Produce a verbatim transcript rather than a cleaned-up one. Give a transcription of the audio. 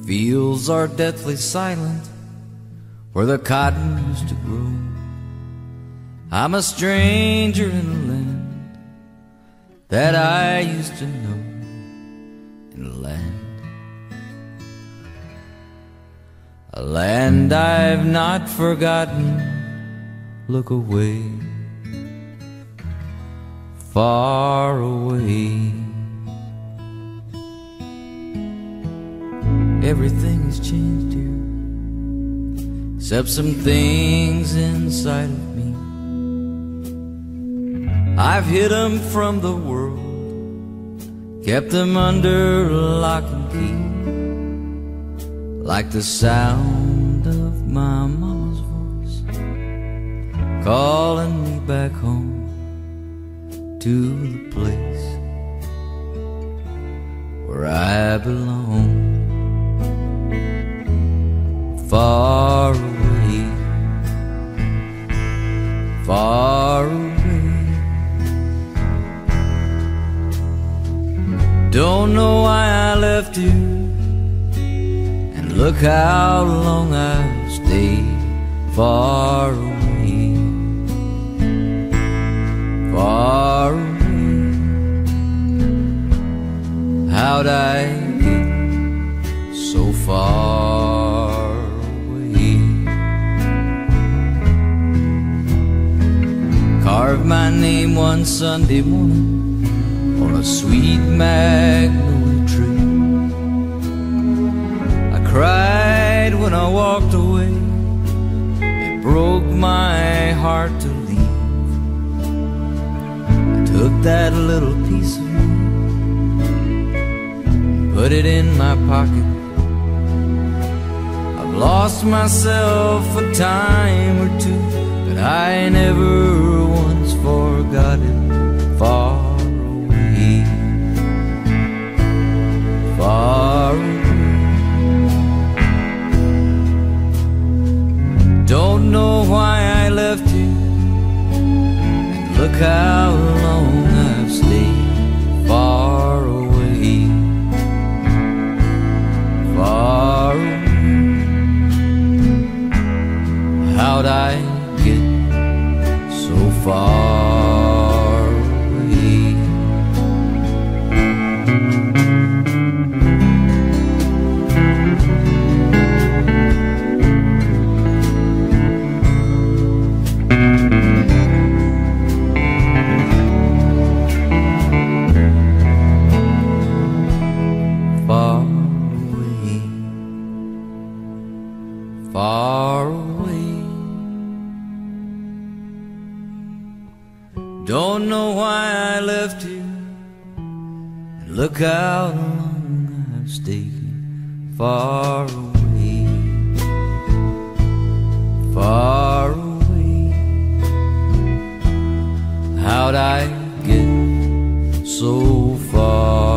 fields are deathly silent where the cotton used to grow. I'm a stranger in a land that I used to know, in a land, a land I've not forgotten. Look away, far away. Everything has changed here, except some things inside of me. I've hid them from the world, kept them under lock and key, like the sound of my mama's voice calling me back home to the place where I belong. Far away, far away. Don't know why I left you, and look how long I've stayed. Far away, far away. How'd I get so far? Carved my name one Sunday morning on a sweet magnolia tree. I cried when I walked away. It broke my heart to leave. I took that little piece of me, put it in my pocket. I've lost myself a time or two, but I never once forgot it. Far away, far away. Don't know why I left you, and look how long I've stayed. Far away, far away. How'd I get so far away? Far away, far away. Don't know why I left you, and look how long I've stayed. Far away, far away. How'd I get so far?